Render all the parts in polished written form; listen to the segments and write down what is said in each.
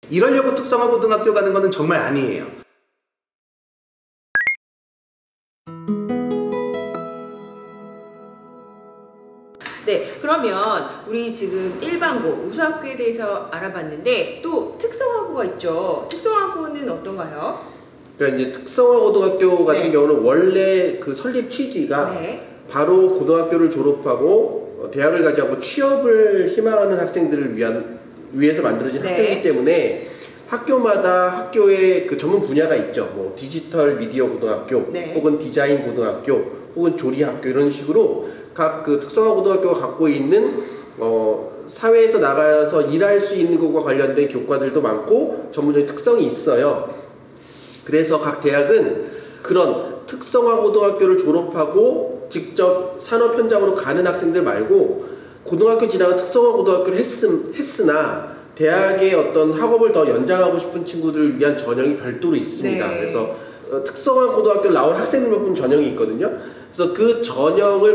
이러려고 특성화 고등학교 가는 거는 정말 아니에요. 네, 그러면 우리 지금 일반고, 우수학교에 대해서 알아봤는데 또 특성화고가 있죠. 특성화고는 어떤가요? 그러니까 이제 특성화 고등학교 같은 네. 경우는 원래 그 설립 취지가 네. 바로 고등학교를 졸업하고 대학을 가지고 취업을 희망하는 학생들을 위해서 만들어진 네. 학교이기 때문에 학교마다 학교의 그 전문 분야가 있죠. 뭐 디지털 미디어 고등학교, 네. 혹은 디자인 고등학교, 혹은 조리학교, 이런 식으로 각 그 특성화 고등학교가 갖고 있는 사회에서 나가서 일할 수 있는 것과 관련된 교과들도 많고 전문적인 특성이 있어요. 그래서 각 대학은 그런 특성화 고등학교를 졸업하고 직접 산업 현장으로 가는 학생들 말고 고등학교 지나간 특성화 고등학교를 했으나 대학의 어떤 학업을 더 연장하고 싶은 친구들을 위한 전형이 별도로 있습니다. 네. 그래서 특성화 고등학교 나온 학생들만 뽑는 전형이 있거든요. 그래서 그 전형을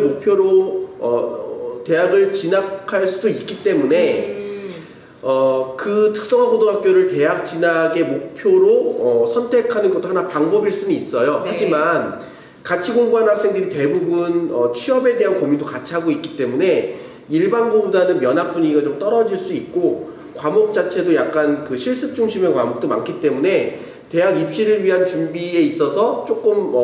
목표로 대학을 진학할 수도 있기 때문에 그 특성화 고등학교를 대학 진학의 목표로 선택하는 것도 하나 방법일 수는 있어요. 네. 하지만 같이 공부하는 학생들이 대부분 취업에 대한 고민도 같이 하고 있기 때문에 일반고보다는 면학 분위기가 좀 떨어질 수 있고 과목 자체도 약간 그 실습 중심의 과목도 많기 때문에 대학 입시를 위한 준비에 있어서 조금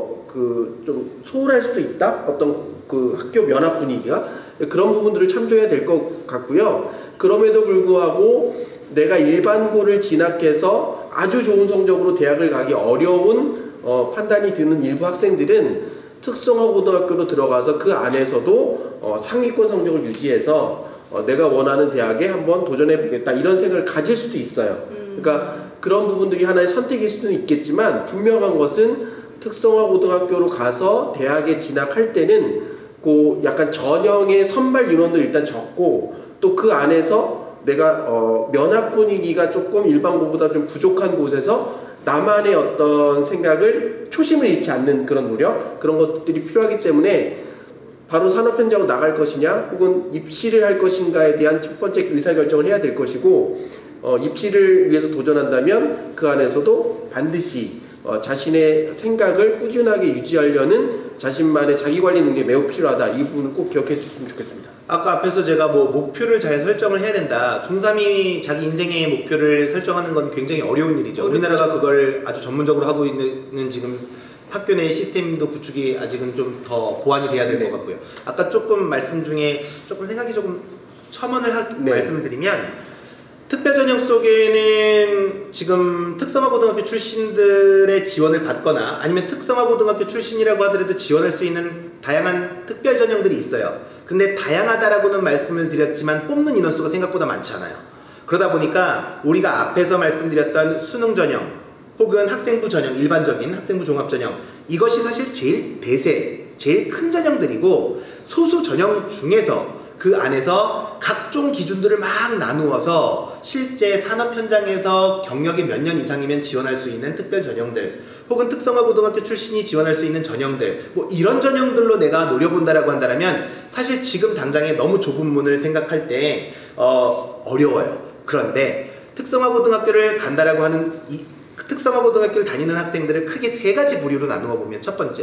좀 소홀할 수도 있다. 어떤 그 학교 면학 분위기가 그런 부분들을 참조해야 될 것 같고요. 그럼에도 불구하고 내가 일반고를 진학해서 아주 좋은 성적으로 대학을 가기 어려운 판단이 드는 일부 학생들은 특성화 고등학교로 들어가서 그 안에서도 상위권 성적을 유지해서 내가 원하는 대학에 한번 도전해 보겠다, 이런 생각을 가질 수도 있어요. 그러니까 그런 부분들이 하나의 선택일 수는 있겠지만 분명한 것은 특성화 고등학교로 가서 대학에 진학할 때는 그 약간 전형의 선발 인원도 일단 적고 또 그 안에서 내가 면학 분위기가 조금 일반고보다 좀 부족한 곳에서 나만의 어떤 생각을 초심을 잃지 않는 그런 노력, 그런 것들이 필요하기 때문에 바로 산업 현장으로 나갈 것이냐 혹은 입시를 할 것인가에 대한 첫 번째 의사결정을 해야 될 것이고, 입시를 위해서 도전한다면 그 안에서도 반드시 자신의 생각을 꾸준하게 유지하려는 자신만의 자기관리 능력이 매우 필요하다. 이 부분을 꼭 기억해 주셨으면 좋겠습니다. 아까 앞에서 제가 뭐 목표를 잘 설정을 해야 된다. 중3이 자기 인생의 목표를 설정하는 건 굉장히 어려운 일이죠. 우리나라가 그걸 아주 전문적으로 하고 있는 지금 학교 내 시스템도 구축이 아직은 좀 더 보완이 돼야 될 것 같고요. 아까 조금 말씀 중에 조금 생각이 조금 첨언을 말씀을 드리면, 특별전형 속에는 지금 특성화고등학교 출신들의 지원을 받거나 아니면 특성화고등학교 출신이라고 하더라도 지원할 수 있는 다양한 특별전형들이 있어요. 근데 다양하다라고는 말씀을 드렸지만 뽑는 인원수가 생각보다 많지 않아요. 그러다 보니까 우리가 앞에서 말씀드렸던 수능 전형 혹은 학생부 전형, 일반적인 학생부 종합 전형, 이것이 사실 제일 대세, 제일 큰 전형들이고 소수 전형 중에서 그 안에서 각종 기준들을 막 나누어서 실제 산업 현장에서 경력이 몇 년 이상이면 지원할 수 있는 특별 전형들 혹은 특성화 고등학교 출신이 지원할 수 있는 전형들, 뭐 이런 전형들로 내가 노려본다라고 한다면 사실 지금 당장에 너무 좁은 문을 생각할 때 어려워요. 그런데 특성화 고등학교를 간다라고 하는 특성화 고등학교를 다니는 학생들을 크게 세 가지 부류로 나누어 보면, 첫 번째,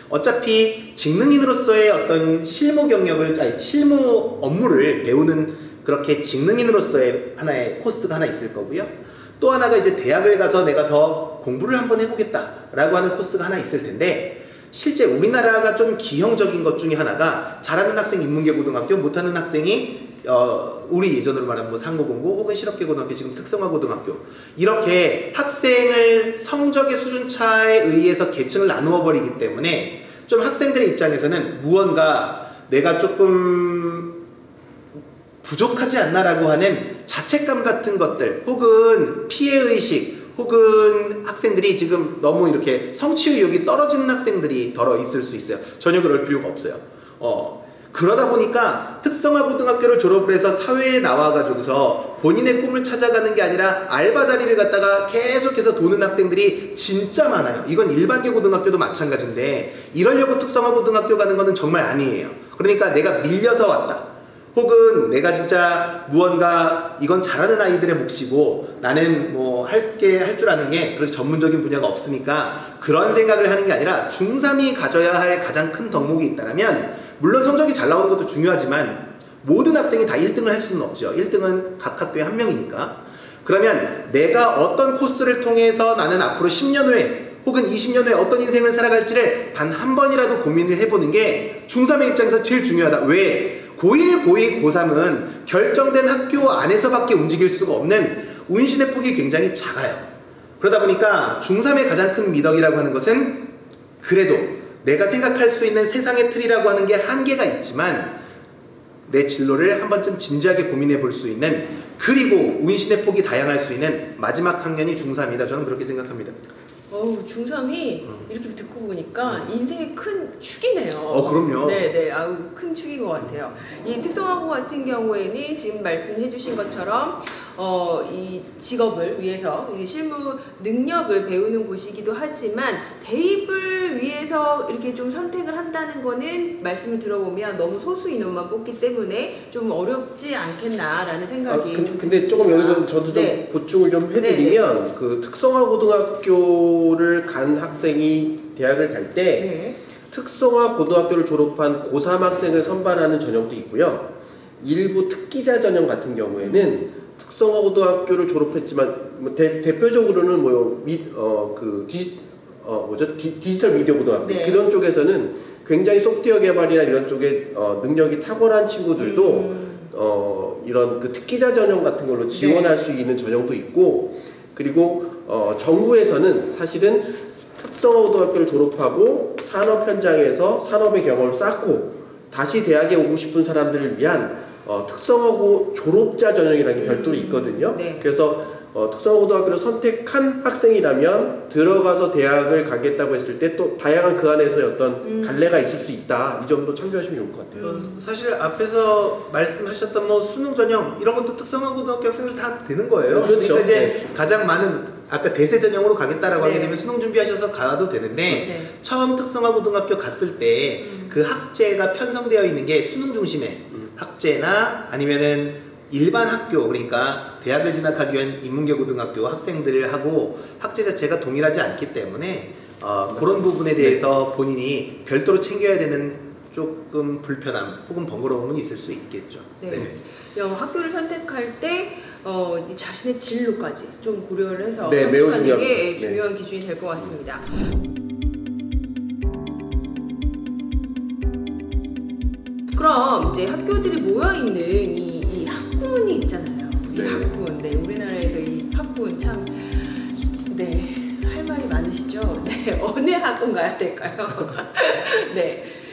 어차피 직능인으로서의 어떤 실무 경력을, 실무 업무를 배우는 그렇게 직능인으로서의 하나의 코스가 하나 있을 거고요. 또 하나가 이제 대학을 가서 내가 더 공부를 한번 해보겠다라고 하는 코스가 하나 있을 텐데, 실제 우리나라가 좀 기형적인 것 중에 하나가 잘하는 학생 인문계 고등학교, 못하는 학생이 우리 예전으로 말하면 뭐 상고공고 혹은 실업계 고등학교, 지금 특성화 고등학교, 이렇게 학생을 성적의 수준차에 의해서 계층을 나누어 버리기 때문에 좀 학생들의 입장에서는 무언가 내가 조금 부족하지 않나라고 하는 자책감 같은 것들 혹은 피해의식, 혹은 학생들이 지금 너무 이렇게 성취 의욕이 떨어지는 학생들이 덜어 있을 수 있어요. 전혀 그럴 필요가 없어요. 그러다 보니까 특성화 고등학교를 졸업을 해서 사회에 나와가지고서 본인의 꿈을 찾아가는 게 아니라 알바 자리를 갖다가 계속해서 도는 학생들이 진짜 많아요. 이건 일반계 고등학교도 마찬가지인데 이러려고 특성화 고등학교 가는 거는 정말 아니에요. 그러니까 내가 밀려서 왔다, 혹은 내가 진짜 무언가 이건 잘하는 아이들의 몫이고 나는 뭐 할 줄 아는 게 그렇게 전문적인 분야가 없으니까 그런 생각을 하는 게 아니라 중3이 가져야 할 가장 큰 덕목이 있다면, 물론 성적이 잘 나오는 것도 중요하지만 모든 학생이 다 1등을 할 수는 없죠. 1등은 각 학교에 한 명이니까. 그러면 내가 어떤 코스를 통해서 나는 앞으로 10년 후에 혹은 20년 후에 어떤 인생을 살아갈지를 단 한 번이라도 고민을 해보는 게 중3의 입장에서 제일 중요하다. 왜? 고1, 고2, 고3은 결정된 학교 안에서밖에 움직일 수가 없는 운신의 폭이 굉장히 작아요. 그러다 보니까 중3의 가장 큰 미덕이라고 하는 것은 그래도 내가 생각할 수 있는 세상의 틀이라고 하는 게 한계가 있지만 내 진로를 한 번쯤 진지하게 고민해 볼 수 있는, 그리고 운신의 폭이 다양할 수 있는 마지막 학년이 중3이다. 저는 그렇게 생각합니다. 중3이 이렇게 듣고 보니까 인생의 큰 축이네요. 그럼요. 네네, 아우 큰 축인 것 같아요. 이 특성화고 같은 경우에는 지금 말씀해주신 것처럼 이 직업을 위해서 이제 실무 능력을 배우는 곳이기도 하지만 대입을 위해서 이렇게 좀 선택을 한다는 거는 말씀을 들어보면 너무 소수 인원만 뽑기 때문에 좀 어렵지 않겠나라는 생각이. 근데 조금 여기서 저도 좀 보충을 좀 해드리면, 그 특성화 고등학교를 간 학생이 대학을 갈 때 특성화 고등학교를 졸업한 고3 학생을 선발하는 전형도 있고요. 일부 특기자 전형 같은 경우에는 특성화 고등학교를 졸업했지만 대표적으로는 디지털 미디어 고등학교 그런 쪽에서는 굉장히 소프트웨어 개발이나 이런 쪽에 능력이 탁월한 친구들도 이런 그 특기자 전형 같은 걸로 지원할 수 있는 전형도 있고, 그리고 정부에서는 사실은 특성화 고등학교를 졸업하고 산업 현장에서 산업의 경험을 쌓고 다시 대학에 오고 싶은 사람들을 위한 특성화고 졸업자 전형이라는 게 별도로 있거든요. 그래서 특성화고등학교를 선택한 학생이라면 들어가서 대학을 가겠다고 했을 때 또 다양한 그 안에서 어떤 갈래가 있을 수 있다. 이 점도 참조하시면 좋을 것 같아요. 사실 앞에서 말씀하셨던 뭐 수능 전형 이런 것도 특성화고등학교 학생들 다 되는 거예요. 그렇죠. 그러니까 이제 가장 많은 아까 대세 전형으로 가겠다라고 하게 되면 수능 준비하셔서 가도 되는데 처음 특성화고등학교 갔을 때 그 학제가 편성되어 있는 게 수능 중심의 학제나 아니면은 일반 학교, 그러니까 대학을 진학하기 위한 인문계 고등학교 학생들하고 학제 자체가 동일하지 않기 때문에 그런 부분에 대해서 본인이 별도로 챙겨야 되는 조금 불편함 혹은 번거로움은 있을 수 있겠죠. 학교를 선택할 때 자신의 진로까지 좀 고려를 해서 매우 선택하는 게 중요한 기준이 될 것 같습니다. 그럼 이제 학교들이 모여있는 이 학군이 있잖아요. 이 학군, 우리나라에서 이 학군 참 할 말이 많으시죠? 어느 학군 가야 될까요?